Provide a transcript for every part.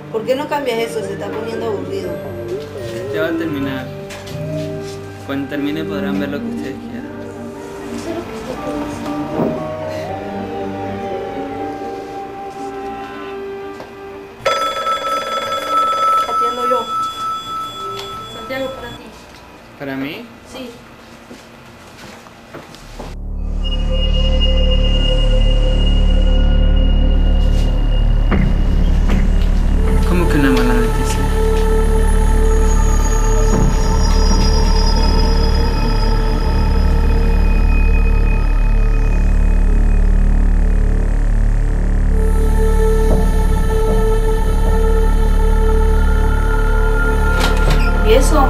¿Por qué no cambias eso? Se está poniendo aburrido. Ya va a terminar. Cuando termine podrán ver lo que ustedes quieran. Eso es lo que usted quiere decir. Atiendo yo. Santiago, para ti. ¿Para mí? Sí. ¿Cómo que una mala noticia? ¿Y eso?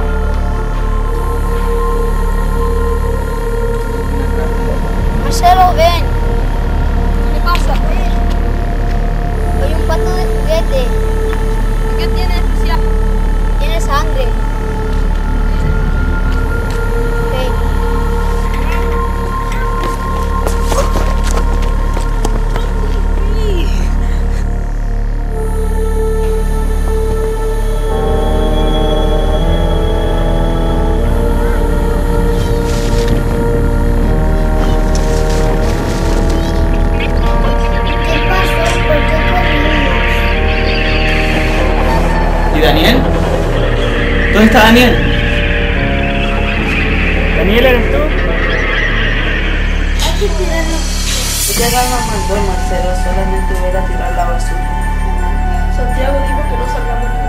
Marcelo, ven. ¿Qué pasa? Hay un pato de juguete. ¿Qué tiene de especial? Tiene sangre. Ok. ¿Qué pasó? ¿Por qué corrimos? ¿Y Daniel? ¿Dónde está Daniel? ¿Daniel eres tú? Aquí tienes. Usted no nos mandó, Marcelo, solamente hubiera tirar la basura. Santiago dijo que no salgamos